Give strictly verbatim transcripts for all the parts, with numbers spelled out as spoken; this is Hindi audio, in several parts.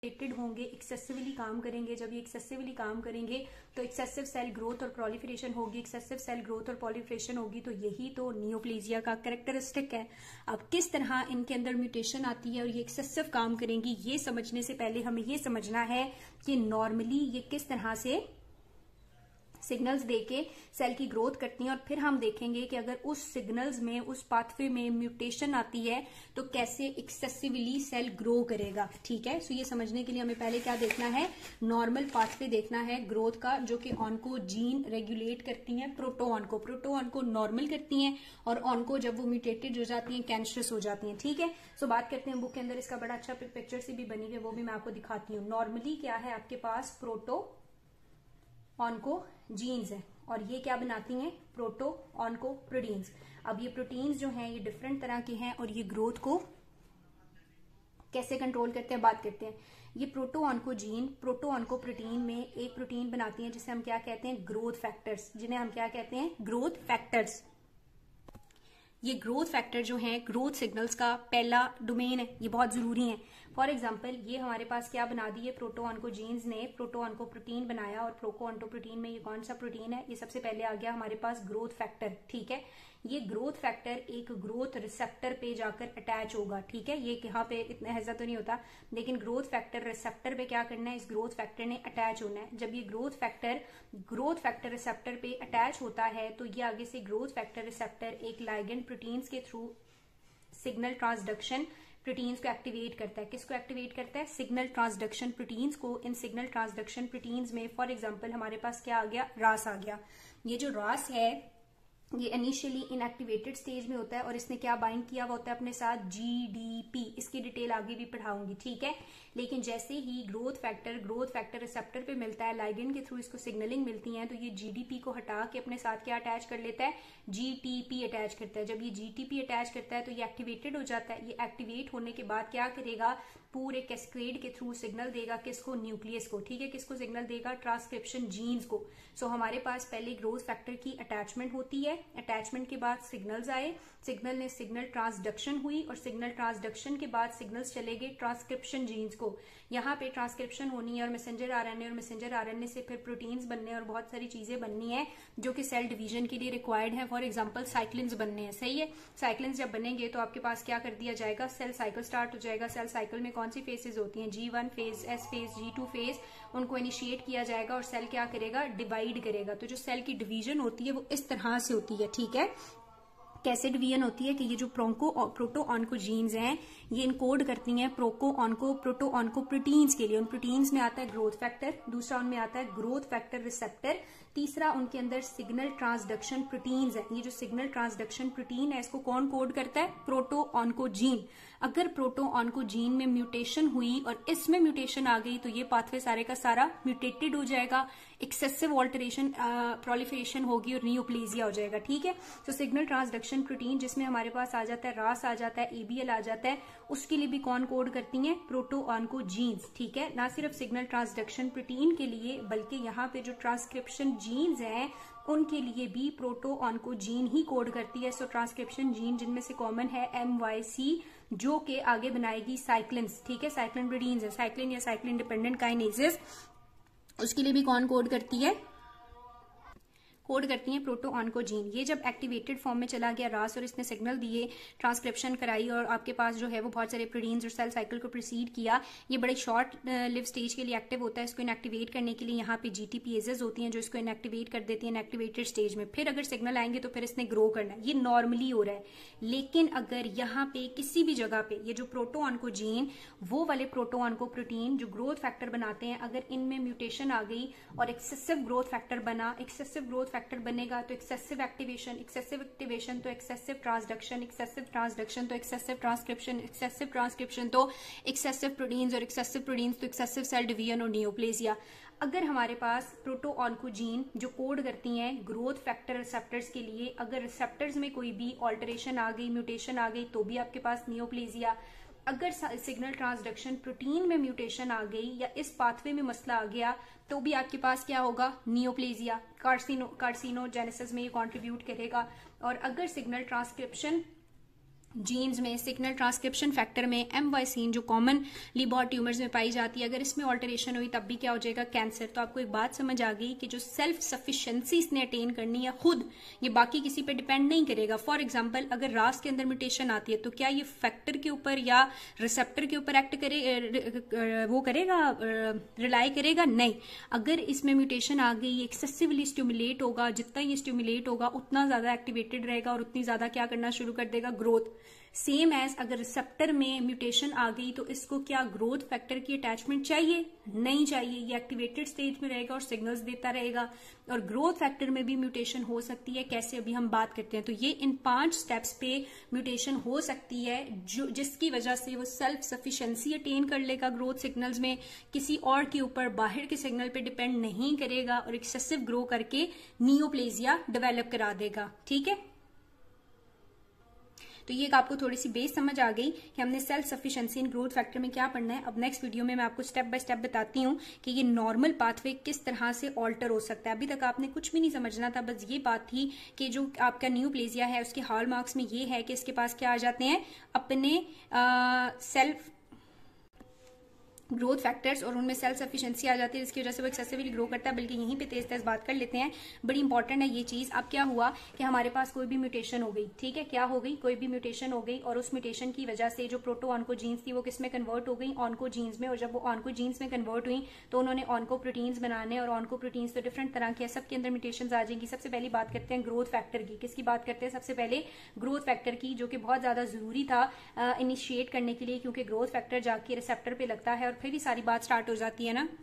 एक्टिवेटेड होंगे, एक्सेसिवली काम करेंगे। जब ये एक्सेसिवली काम करेंगे तो एक्सेसिव सेल ग्रोथ और प्रोलिफरेशन होगी, एक्सेसिव सेल ग्रोथ और प्रोलिफरेशन होगी। तो यही तो नियोप्लेजिया का कैरेक्टरिस्टिक है। अब किस तरह इनके अंदर म्यूटेशन आती है और ये एक्सेसिव काम करेंगी, ये समझने से पहले हमें ये समझना है कि नॉर्मली ये किस तरह से सिग्नल्स देके सेल की ग्रोथ करती हैं, और फिर हम देखेंगे कि अगर उस सिग्नल्स में, उस पाथवे में म्यूटेशन आती है तो कैसे एक्सेसिवली सेल ग्रो करेगा। ठीक है, सो ये समझने के लिए हमें पहले क्या देखना है, नॉर्मल पाथवे देखना है ग्रोथ का, जो कि ऑनको जीन रेगुलेट करती हैं प्रोटोन को, प्रोटोन को नॉर्मल करती हैं और ऑनको जब वो म्यूटेटेड हो जाती हैं कैंसरस हो जाती हैं। ठीक है, सो बात करते हैं बुक के अंदर, इसका बड़ा अच्छा पिक्चर से भी बनी है, वो भी मैं आपको दिखाती हूँ। नॉर्मली क्या है आपके पास, प्रोटो ऑनको जीन्स है और ये क्या बनाती हैं, प्रोटो ऑनको प्रोटीन्स। अब ये प्रोटीन्स जो हैं ये डिफरेंट तरह के हैं और ये ग्रोथ को कैसे कंट्रोल करते हैं बात करते हैं। ये proto onco gene proto onco protein में एक प्रोटीन बनाती हैं जिसे हम क्या कहते हैं, ग्रोथ फैक्टर्स, जिन्हें हम क्या कहते हैं, ग्रोथ फैक्टर्स। ये ग्रोथ फैक्टर जो है ग्रोथ सिग्नल्स का पहला डोमेन है, ये बहुत जरूरी है। फॉर एग्जाम्पल ये हमारे पास क्या बना दी है, प्रोटो ऑनको जीन्स ने प्रोटो ऑनको प्रोटीन बनाया, और प्रोटो ऑनको प्रोटीन में ये कौन सा प्रोटीन है, ये सबसे पहले आ गया हमारे पास ग्रोथ फैक्टर। ठीक है, ये ग्रोथ फैक्टर एक ग्रोथ रिसेप्टर पे जाकर अटैच होगा। ठीक है, ये यहाँ पे इतना हैजा तो नहीं होता, लेकिन ग्रोथ फैक्टर रिसेप्टर पे क्या करना है, इस ग्रोथ फैक्टर ने अटैच होना है। जब ये growth factor growth factor receptor पे अटैच होता है तो ये आगे से ग्रोथ फैक्टर रिसेप्टर एक लाइगेंड प्रोटीन्स के थ्रू सिग्नल ट्रांसडक्शन प्रोटीन्स को एक्टिवेट करता है। किसको एक्टिवेट करता है, सिग्नल ट्रांसडक्शन प्रोटीन्स को। इन सिग्नल ट्रांसडक्शन प्रोटीन्स में फॉर एग्जांपल हमारे पास क्या आ गया, रास आ गया। ये जो रास है ये इनिशियली इनएक्टिवेटेड स्टेज में होता है और इसने क्या बाइंड किया हुआ होता है अपने साथ, जीडीपी। इसकी डिटेल आगे भी पढ़ाऊंगी। ठीक है, लेकिन जैसे ही growth factor growth factor receptor पे मिलता है, लाइगेंड के थ्रू इसको सिग्नलिंग मिलती है, तो ये जीडीपी को हटा के अपने साथ क्या अटैच कर लेता है, जीटीपी अटैच करता है। जब ये जीटीपी अटैच करता है तो ये एक्टिवेटेड हो जाता है। ये एक्टिवेट होने के बाद क्या करेगा, पूरे कैस्केड के थ्रू सिग्नल देगा किसको, न्यूक्लियस को। ठीक है, किसको सिग्नल देगा, ट्रांसक्रिप्शन जीन्स को। सो so, हमारे पास पहले ग्रोथ फैक्टर की अटैचमेंट होती है, अटैचमेंट के बाद सिग्नल्स आए, सिग्नल ने सिग्नल ट्रांसडक्शन हुई और सिग्नल ट्रांसडक्शन के बाद सिग्नल्स चले गए ट्रांसक्रिप्शन जीन्स को। यहाँ पे ट्रांसक्रिप्शन होनी है और मैसेंजर आरएनए, और मैसेंजर आरएनए से फिर प्रोटीन्स बनने और बहुत सारी चीजें बननी है जो कि सेल डिवीजन के लिए रिक्वायर्ड है। फॉर एग्जाम्पल साइक्लिन्स बनने हैं। सही है, साइक्लिन्स जब बनेंगे तो आपके पास क्या कर दिया जाएगा, सेल साइकिल स्टार्ट हो जाएगा। सेल साइकिल में कौन सी फेजेस होती हैं, G one phase, S phase, G two phase, उनको इनिशिएट किया जाएगा और सेल क्या करेगा, डिवाइड करेगा। तो जो सेल की डिवीजन होती है वो इस तरह से होती है। ठीक है, कैसे डिवीजन होती है कि ये जो प्रोको प्रोटो ऑनको जीन्स हैं ये इनकोड करती हैं proto onco proto onco proteins के लिए। उन प्रोटीन्स में आता है ग्रोथ फैक्टर, दूसरा उनमें आता है ग्रोथ फैक्टर रिसेप्टर, तीसरा उनके अंदर सिग्नल ट्रांसडक्शन प्रोटीन्स है। ये जो सिग्नल ट्रांसडक्शन प्रोटीन है इसको कौन कोड करता है, प्रोटो ऑनको जीन। अगर प्रोटो ऑनको जीन में म्यूटेशन हुई और इसमें म्यूटेशन आ गई तो ये पाथवे सारे का सारा म्यूटेटेड हो जाएगा, एक्सेसिव ऑल्टरेशन प्रोलिफरेशन होगी और नियोप्लेजिया हो जाएगा। ठीक है, तो सिग्नल ट्रांसडक्शन प्रोटीन जिसमें हमारे पास आ जाता है रास आ जाता है, एबीएल आ जाता है, उसके लिए भी कौन कोड करती हैं, प्रोटो ऑनको जीन्स। ठीक है, ना सिर्फ सिग्नल ट्रांसडक्शन प्रोटीन के लिए बल्कि यहाँ पे जो ट्रांसक्रिप्शन जीन्स हैं उनके लिए भी प्रोटो ऑनको जीन ही कोड करती है। सो ट्रांसक्रिप्शन जीन जिनमें से कॉमन है एम वाई सी, जो कि आगे बनाएगी साइक्लिन्स। ठीक है, साइक्लिन प्रोटीन्स है, साइक्लिन या साइक्लिन डिपेंडेंट काइनेसेस, उसके लिए भी कौन कोड करती है, कोड करती हैं प्रोटो ऑनको जीन। ये जब एक्टिवेटेड फॉर्म में चला गया रास और इसने सिग्नल दिए, ट्रांसक्रिप्शन कराई और आपके पास जो है वो बहुत सारे प्रोटीन्स और सेल साइकिल को प्रोसीड किया, ये बड़े शॉर्ट लिव स्टेज के लिए एक्टिव होता है। इसको इनएक्टिवेट करने के लिए यहाँ पे जीटीपीएजेस होती हैं जो इसको इनएक्टिवेट कर देती हैं इनएक्टिवेटेड स्टेज में। फिर अगर सिग्नल आएंगे तो फिर इसने ग्रो करना है, ये नॉर्मली हो रहा है। लेकिन अगर यहाँ पे किसी भी जगह पे ये जो प्रोटो ऑनको जीन, वो वाले प्रोटो ऑनको प्रोटीन जो ग्रोथ फैक्टर बनाते हैं, अगर इनमें म्यूटेशन आ गई और एक्सेसिव ग्रोथ फैक्टर बना, एक्सेसिव ग्रोथ फैक्टर बनेगा तो एक्सेसिव एक्टिवेशन, एक्सेसिव एक्टिवेशन तो एक्सेसिव ट्रांसडक्शन, एक्सेसिव ट्रांसडक्शन तो एक्सेसिव ट्रांसक्रिप्शन, एक्सेसिव ट्रांसक्रिप्शन तो एक्सेसिव प्रोटीन्स और एक्सेसिव प्रोटीन्स तो एक्सेसिव सेल डिवीजन और नियोप्लेजिया। अगर हमारे पास प्रोटो ऑनको जीन जो कोड करती हैं ग्रोथ फैक्टर रिसेप्टर्स के लिए, अगर रिसेप्टर्स में कोई भी ऑल्टरेशन आ गई, म्यूटेशन आ गई, तो भी आपके पास नियोप्लेजिया। अगर सिग्नल ट्रांसडक्शन प्रोटीन में म्यूटेशन आ गई या इस पाथवे में मसला आ गया तो भी आपके पास क्या होगा, नियोप्लेजिया। कार्सिनो कार्सिनोजेनेसिस में ये कंट्रीब्यूट करेगा। और अगर सिग्नल ट्रांसक्रिप्शन जीन्स में, सिग्नल ट्रांसक्रिप्शन फैक्टर में, एम वाइसिन जो कॉमनली बहुत ट्यूमर्स में पाई जाती है, अगर इसमें ऑल्टरेशन हुई तब भी क्या हो जाएगा, कैंसर। तो आपको एक बात समझ आ गई कि जो सेल्फ सफिशिएंसी इसने अटेन करनी है खुद, ये बाकी किसी पे डिपेंड नहीं करेगा। फॉर एग्जांपल अगर रास के अंदर म्यूटेशन आती है तो क्या ये फैक्टर के ऊपर या रिसेप्टर के ऊपर एक्ट करे, वो करेगा, रिलाई करेगा? नहीं। अगर इसमें म्यूटेशन आ गई, एक्सेसिवली स्टिमुलेट होगा, जितना ये स्टिमुलेट होगा उतना ज्यादा एक्टिवेटेड रहेगा और उतनी ज्यादा क्या करना शुरू कर देगा, ग्रोथ। सेम एज अगर रिसेप्टर में म्यूटेशन आ गई तो इसको क्या ग्रोथ फैक्टर की अटैचमेंट चाहिए? नहीं चाहिए। ये एक्टिवेटेड स्टेज में रहेगा और सिग्नल्स देता रहेगा। और ग्रोथ फैक्टर में भी म्यूटेशन हो सकती है, कैसे अभी हम बात करते हैं। तो ये इन पांच स्टेप्स पे म्यूटेशन हो सकती है जो जिसकी वजह से वो सेल्फ सफिशिएंसी अटेन कर लेगा ग्रोथ सिग्नल्स में, किसी और के ऊपर बाहर के सिग्नल पे डिपेंड नहीं करेगा और एक्सेसिव ग्रो करके नियोप्लेजिया डेवलप करा देगा। ठीक है, तो ये आपको थोड़ी सी बेस समझ आ गई कि हमने self sufficiency in growth factor में क्या पढ़ना है। अब नेक्स्ट वीडियो में मैं आपको स्टेप बाय स्टेप बताती हूँ कि ये नॉर्मल पाथवे किस तरह से ऑल्टर हो सकता है। अभी तक आपने कुछ भी नहीं समझना था, बस ये बात थी कि जो आपका नियोप्लेजिया है उसके हॉलमार्क्स में ये है कि इसके पास क्या आ जाते हैं, अपने सेल्फ ग्रोथ फैक्टर्स और उनमें सेल्फ सफिशिएंसी आ जाती है, जिसकी वजह से वो एक्सेसिवली ग्रो करता है। बल्कि यहीं पे तेज तेज बात कर लेते हैं, बड़ी इंपॉर्टेंट है ये चीज। अब क्या हुआ कि हमारे पास कोई भी म्यूटेशन हो गई, ठीक है, क्या हो गई, कोई भी म्यूटेशन हो गई और उस म्यूटेशन की वजह से जो प्रोटो ऑन्को जीन्स थी वो किस में कन्वर्ट हो गई, ऑन्को जीन्स में। और जब वो ऑन्को जीन्स में कन्वर्ट हुई तो उन्होंने ऑन्को प्रोटीन्स बनाने, और ऑन्को प्रोटीन्स तो डिफरेंट तरह के, सबके अंदर म्यूटेशन आ जाएंगी। सबसे पहली बात करते हैं ग्रोथ फैक्टर की। किसकी बात करते हैं? सबसे पहले ग्रोथ फैक्टर की, जो कि बहुत ज्यादा जरूरी था इनिशिएट करने के लिए, क्योंकि ग्रोथ फैक्टर जाके रिसेप्टर पे लगता है और फिर ही सारी बात हो जाती है ना।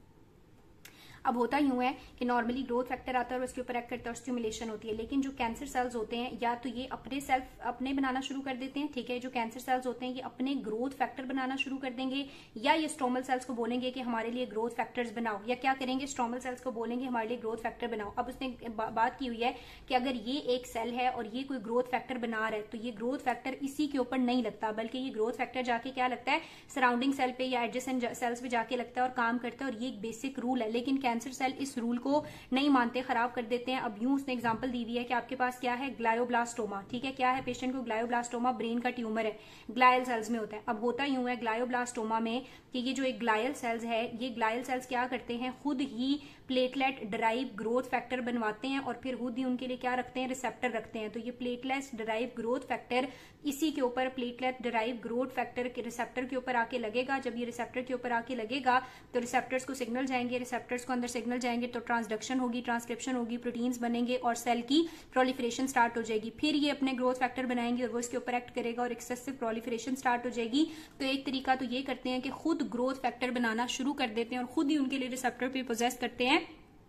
अब होता यूं है कि नॉर्मली ग्रोथ फैक्टर आता है और उसके ऊपर एक्ट करता है और स्टिमुलेशन होती है। लेकिन जो कैंसर सेल्स होते हैं या तो ये अपने सेल्फ अपने बनाना शुरू कर देते हैं, ठीक है, जो कैंसर सेल्स होते हैं ये अपने ग्रोथ फैक्टर बनाना शुरू कर देंगे, या ये स्ट्रोमल सेल्स को बोलेंगे कि हमारे लिए ग्रोथ फैक्टर्स बनाओ, या क्या करेंगे, स्ट्रोमल सेल्स को बोलेंगे हमारे लिए ग्रोथ फैक्टर बनाओ। अब उसने बा, बात की हुई है कि अगर ये एक सेल है और ये कोई ग्रोथ फैक्टर बना रहा है तो ये ग्रोथ फैक्टर इसी के ऊपर नहीं लगता, बल्कि ये ग्रोथ फैक्टर जाके क्या लगता है, सराउंडिंग सेल पे या एडजेसेंट सेल्स पे जाके लगता है और काम करता है। और ये एक बेसिक रूल है, लेकिन कैंसर सेल इस रूल को नहीं मानते, खराब कर देते हैं। अब यूं उसने एग्जांपल दी हुई है कि आपके पास क्या है, ग्लायोब्लास्टोमा, ठीक है, क्या है, पेशेंट को ग्लायोब्लास्टोमा, ब्रेन का ट्यूमर है, ग्लायल सेल्स में होता है। अब होता यूं है ग्लायोब्लास्टोमा में कि ये जो एक ग्लायल सेल्स है, ये ग्लायल सेल्स क्या करते हैं, खुद ही प्लेटलेट डराइव ग्रोथ फैक्टर बनवाते हैं और फिर खुद ही उनके लिए क्या रखते हैं, रिसेप्टर रखते हैं। तो ये प्लेटलेट डराइव ग्रोथ फैक्टर इसी के ऊपर, प्लेटलेट डराइव ग्रोथ फैक्टर के रिसेप्टर के ऊपर आके लगेगा। जब ये रिसेप्टर के ऊपर आके लगेगा तो रिसेप्टर्स को सिग्नल जाएंगे, रिसेप्टर्स को अंदर सिग्नल जाएंगे तो ट्रांसडक्शन होगी, ट्रांसक्रिप्शन होगी, प्रोटीन्स बनेंगे और सेल की प्रोलिफरेशन स्टार्ट हो जाएगी। फिर ये अपने ग्रोथ फैक्टर बनाएंगे और वो इसके ऊपर एक्ट करेगा और एक्सेसिव प्रोलिफरेशन स्टार्ट हो जाएगी। तो एक तरीका तो ये करते हैं कि खुद ग्रोथ फैक्टर बनाना शुरू कर देते हैं और खुद ही उनके लिए रिसेप्टर पे पोजेस करते हैं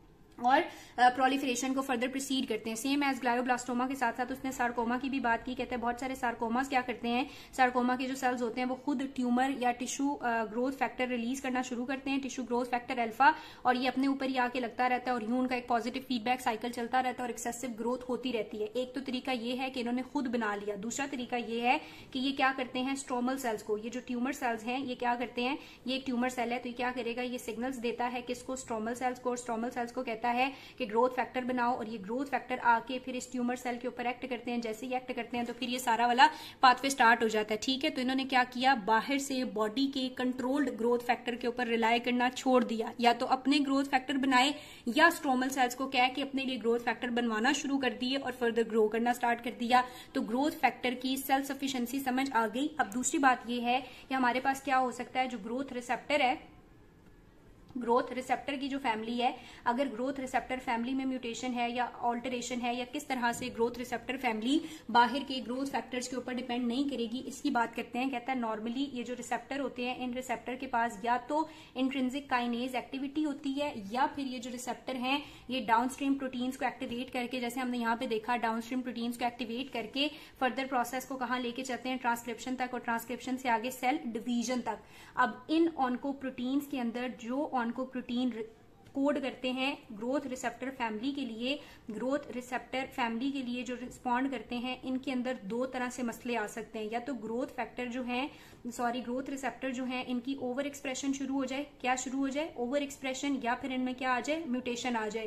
और प्रोलिफरेशन को फर्दर प्रोसीड करते हैं। सेम एज ग्लायोब्लास्टोमा के साथ साथ उसने सार्कोमा की भी बात की। कहते हैं बहुत सारे सार्कोमास क्या करते हैं, सार्कोमा के जो सेल्स होते हैं वो खुद ट्यूमर या टिश्यू ग्रोथ फैक्टर रिलीज करना शुरू करते हैं, टिश्यू ग्रोथ फैक्टर अल्फा, और ये अपने ऊपर ही आके लगता रहता है और यूं उनका एक पॉजिटिव फीडबैक साइकिल चलता रहता है और एक्सेसिव ग्रोथ होती रहती है। एक तो तरीका ये है कि इन्होंने खुद बना लिया, दूसरा तरीका ये है कि ये क्या करते हैं, स्ट्रोमल सेल्स को, ये जो ट्यूमर सेल्स हैं ये क्या करते हैं, ये एक ट्यूमर सेल है तो ये क्या करेगा, ये सिग्नल्स देता है किसको, स्ट्रोमल सेल्स को, और स्ट्रोमल सेल्स को कहता है कि ग्रोथ फैक्टर बनाओ, और ये ग्रोथ फैक्टर आके फिर इस ट्यूमर सेल के ऊपर एक्ट करते हैं। जैसे ही एक्ट करते हैं तो फिर ये सारा वाला पाथवे स्टार्ट हो जाता है। ठीक है, तो इन्होंने क्या किया, बाहर से बॉडी के कंट्रोल्ड ग्रोथ फैक्टर के ऊपर रिलाय करना छोड़ दिया, या तो अपने ग्रोथ फैक्टर बनाए या स्ट्रोमल सेल्स को कह के अपने लिए ग्रोथ फैक्टर बनवाना शुरू कर दिए और फर्दर ग्रो करना स्टार्ट कर दिया। तो ग्रोथ फैक्टर की सेल्फ सफिशिएंसी समझ आ गई। अब दूसरी बात यह है कि हमारे पास क्या हो सकता है, जो ग्रोथ रिसेप्टर है, ग्रोथ रिसेप्टर की जो फैमिली है, अगर ग्रोथ रिसेप्टर फैमिली में म्यूटेशन है या ऑल्टरेशन है या किस तरह से ग्रोथ रिसेप्टर फैमिली बाहर के ग्रोथ फैक्टर्स के ऊपर डिपेंड नहीं करेगी, इसकी बात करते हैं। कहता है नॉर्मली ये जो रिसेप्टर होते हैं, इन रिसेप्टर के पास या तो इंट्रिंसिक काइनेज एक्टिविटी होती है या फिर ये जो रिसेप्टर हैं ये डाउनस्ट्रीम प्रोटीन्स को एक्टिवेट करके, जैसे हमने यहाँ पे देखा, डाउनस्ट्रीम प्रोटीन्स को एक्टिवेट करके फर्दर प्रोसेस को कहाँ लेके चलते हैं, ट्रांसक्रिप्शन तक, और ट्रांसक्रिप्शन से आगे सेल डिवीजन तक। अब इन ऑन्को प्रोटीन्स के अंदर जो ऑन्को प्रोटीन कोड करते हैं ग्रोथ रिसेप्टर फैमिली के लिए, ग्रोथ रिसेप्टर फैमिली के लिए जो रिस्पॉन्ड करते हैं, इनके अंदर दो तरह से मसले आ सकते हैं। या तो ग्रोथ फैक्टर जो है, सॉरी ग्रोथ रिसेप्टर जो है, इनकी ओवर एक्सप्रेशन शुरू हो जाए, क्या शुरू हो जाए, ओवर एक्सप्रेशन, या फिर इनमें क्या आ जाए, म्यूटेशन आ जाए।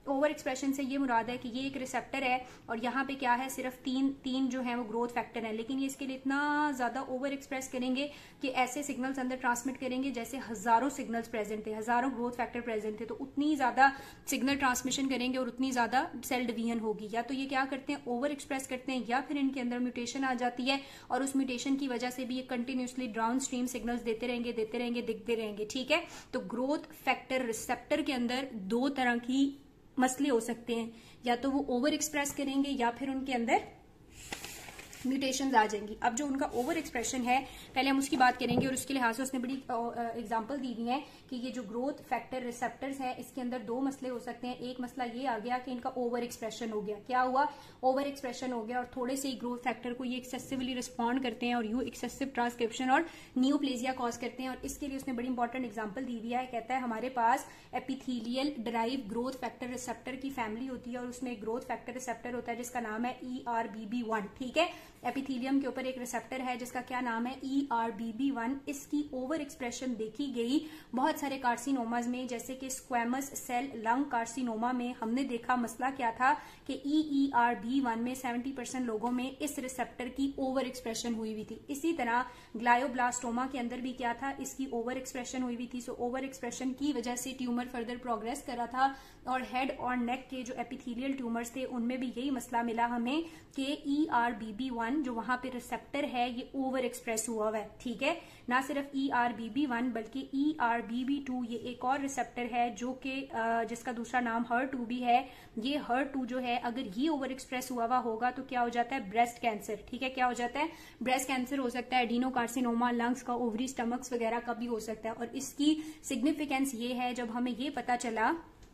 ओवर एक्सप्रेशन से ये मुराद है कि ये एक रिसेप्टर है और यहाँ पे क्या है, सिर्फ तीन तीन जो है वो ग्रोथ फैक्टर है, लेकिन ये इसके लिए इतना ज्यादा ओवर एक्सप्रेस करेंगे कि ऐसे सिग्नल्स अंदर ट्रांसमिट करेंगे जैसे हजारों सिग्नल्स प्रेजेंट थे, हजारों ग्रोथ फैक्टर प्रेजेंट थे, तो उतनी ज्यादा सिग्नल ट्रांसमिशन करेंगे और उतनी ज्यादा सेल डिवीजन होगी। या तो ये क्या करते हैं, ओवर एक्सप्रेस करते हैं, या फिर इनके अंदर म्यूटेशन आ जाती है और उस म्यूटेशन की वजह से भी ये कंटिन्यूसली डाउन स्ट्रीम सिग्नल्स देते रहेंगे देते रहेंगे दिखते रहेंगे। ठीक है, तो ग्रोथ फैक्टर रिसेप्टर के अंदर दो तरह की मसले हो सकते हैं, या तो वो ओवर एक्सप्रेस करेंगे या फिर उनके अंदर म्यूटेशंस आ जाएंगी। अब जो उनका ओवर एक्सप्रेशन है पहले हम उसकी बात करेंगे और उसके लिहाज से उसने बड़ी एग्जांपल दी हुई है कि ये जो ग्रोथ फैक्टर रिसेप्टर्स हैं इसके अंदर दो मसले हो सकते हैं। एक मसला ये आ गया कि इनका ओवर एक्सप्रेशन हो गया, क्या हुआ, ओवर एक्सप्रेशन हो गया और थोड़े से ही ग्रोथ फैक्टर को ये एक्सेसिवली रिस्पॉन्ड करते हैं और यू एक्सेसिव ट्रांसक्रिप्शन और नियोप्लेजिया कॉज करते हैं। और इसके लिए उसने बड़ी इंपॉर्टेंट एग्जाम्पल दी हुई है, कहता है हमारे पास epithelial derived growth factor receptor की फैमिली होती है और उसमें एक ग्रोथ फैक्टर रिसेप्टर होता है जिसका नाम है E R B B one. ठीक है, एपिथेलियम के ऊपर एक रिसेप्टर है जिसका क्या नाम है, E R B B one. इसकी ओवर एक्सप्रेशन देखी गई बहुत सारे कार्सिनोमाज में, जैसे कि स्क्वैमस सेल लंग कार्सिनोमा में हमने देखा मसला क्या था कि E E R B one में सत्तर परसेंट लोगों में इस रिसेप्टर की ओवर एक्सप्रेशन हुई हुई थी। इसी तरह ग्लायोब्लास्टोमा के अंदर भी क्या था, इसकी ओवर एक्सप्रेशन हुई हुई थी। सो ओवर एक्सप्रेशन की वजह से ट्यूमर फर्दर प्रोग्रेस कर रहा था और हेड और नेक के जो एपिथेलियल ट्यूमर्स थे उनमें भी यही मसला मिला हमें कि E R B B one जो वहां पे रिसेप्टर है ये ओवर एक्सप्रेस हुआ हुआ है। ठीक है, ना सिर्फ E R B B one बल्कि E R B B two ये एक और रिसेप्टर है जो कि जिसका दूसरा नाम हर टू भी है। ये हर टू जो है अगर ये ओवर एक्सप्रेस हुआ हुआ होगा तो क्या हो जाता है, ब्रेस्ट कैंसर। ठीक है, क्या हो जाता है, ब्रेस्ट कैंसर हो सकता है, एडिनोकार्सिनोमा लंग्स का, ओवरी स्टमक्स वगैरह का भी हो सकता है। और इसकी सिग्निफिकेंस ये है जब हमें ये पता चला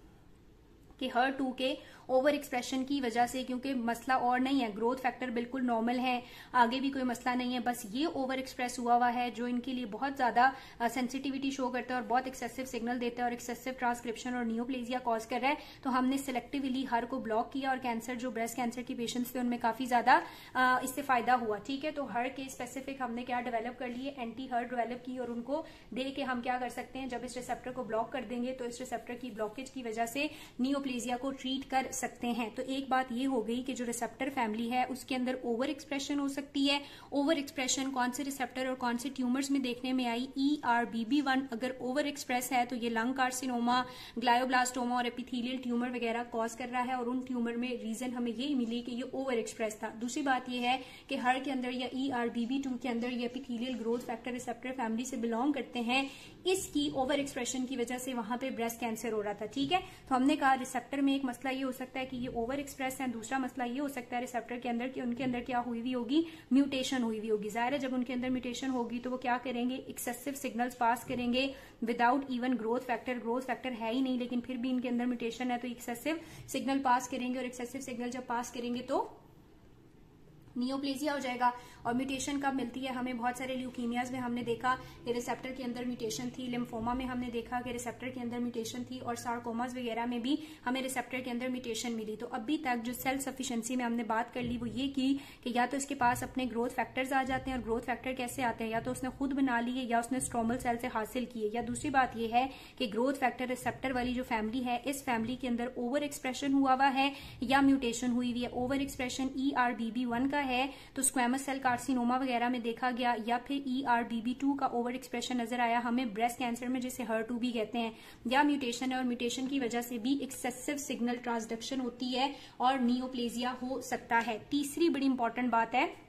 कि हर टू के ओवर एक्सप्रेशन की वजह से, क्योंकि मसला और नहीं है, ग्रोथ फैक्टर बिल्कुल नॉर्मल है, आगे भी कोई मसला नहीं है, बस ये ओवर एक्सप्रेस हुआ हुआ है जो इनके लिए बहुत ज्यादा सेंसिटिविटी शो करता है और बहुत एक्सेसिव सिग्नल देता है और एक्सेसिव ट्रांसक्रिप्शन और नियोप्लेजिया कॉज कर रहा है। तो हमने सिलेक्टिवली हर को ब्लॉक किया और कैंसर जो ब्रेस्ट कैंसर के पेशेंट्स थे उनमें काफी ज्यादा इससे फायदा हुआ। ठीक है, तो हर के स्पेसिफिक हमने क्या डेवलप कर लिए, एंटी हर डेवलप की और उनको दे के हम क्या कर सकते हैं, जब इस रिसेप्टर को ब्लॉक कर देंगे तो इस रिसेप्टर की ब्लॉकेज की वजह से नियोप्लेजिया को ट्रीट कर सकते हैं। तो एक बात ये हो गई कि जो रिसेप्टर फैमिली है उसके अंदर ओवर एक्सप्रेशन हो सकती है। ओवर एक्सप्रेशन कौन से रिसेप्टर और कौन से ट्यूमर्स में देखने में आई, E R B B one अगर ओवर एक्सप्रेस है तो ये लंग कार्सिनोमा, ग्लायोब्लास्टोमा और एपिथेलियल ट्यूमर वगैरह कॉज कर रहा है और उन ट्यूमर में रीजन हमें यही मिली कि ये ओवर एक्सप्रेस था। दूसरी बात ये है कि हर के अंदर या E R B B two के अंदर ये epithelial growth factor receptor family से बिलोंग करते हैं, इसकी ओवर एक्सप्रेशन की वजह से वहां पे ब्रेस्ट कैंसर हो रहा था। ठीक है, तो हमने कहा रिसेप्टर में एक मसला ये हो सकता है कि ये ओवर एक्सप्रेस है, दूसरा मसला ये हो सकता है रिसेप्टर के अंदर कि उनके अंदर क्या हुई हुई होगी, म्यूटेशन हुई हुई होगी। जाहिर है जब उनके अंदर म्यूटेशन होगी तो वो क्या करेंगे, एक्सेसिव सिग्नल्स पास करेंगे without even growth factor. Growth factor है ही नहीं लेकिन फिर भी इनके अंदर म्यूटेशन है तो एक्सेसिव सिग्नल पास करेंगे और एक्सेसिव सिग्नल जब पास करेंगे तो नियोप्लेजिया हो जाएगा। और म्यूटेशन कब मिलती है, हमें बहुत सारे ल्यूकीमियाज में हमने देखा कि रिसेप्टर के अंदर म्यूटेशन थी, लिम्फोमा में हमने देखा कि रिसेप्टर के अंदर म्यूटेशन थी और सार्कोमास वगैरह में भी हमें रिसेप्टर के अंदर म्यूटेशन मिली। तो अभी तक जो सेल सफिशिएंसी में हमने बात कर ली वो ये की कि या तो इसके पास अपने ग्रोथ फैक्टर्स आ जाते हैं और ग्रोथ फैक्टर कैसे आते हैं, या तो उसने खुद बना लिए या उसने स्ट्रोमल सेल से हासिल किए, या दूसरी बात यह है कि ग्रोथ फैक्टर रिसेप्टर वाली जो फैमिली है इस फैमिली के अंदर ओवर एक्सप्रेशन हुआ हुआ है या म्यूटेशन हुई हुई है। Over expression E R B B one का है तो स्क्वैमस सेल कार्सिनोमा वगैरह में देखा गया, या फिर E R B B two का ओवर एक्सप्रेशन नजर आया हमें ब्रेस्ट कैंसर में जिसे हर टू भी कहते हैं, या म्यूटेशन है और म्यूटेशन की वजह से भी एक्सेसिव सिग्नल ट्रांसडक्शन होती है और नियोप्लेजिया हो सकता है। तीसरी बड़ी इंपॉर्टेंट बात है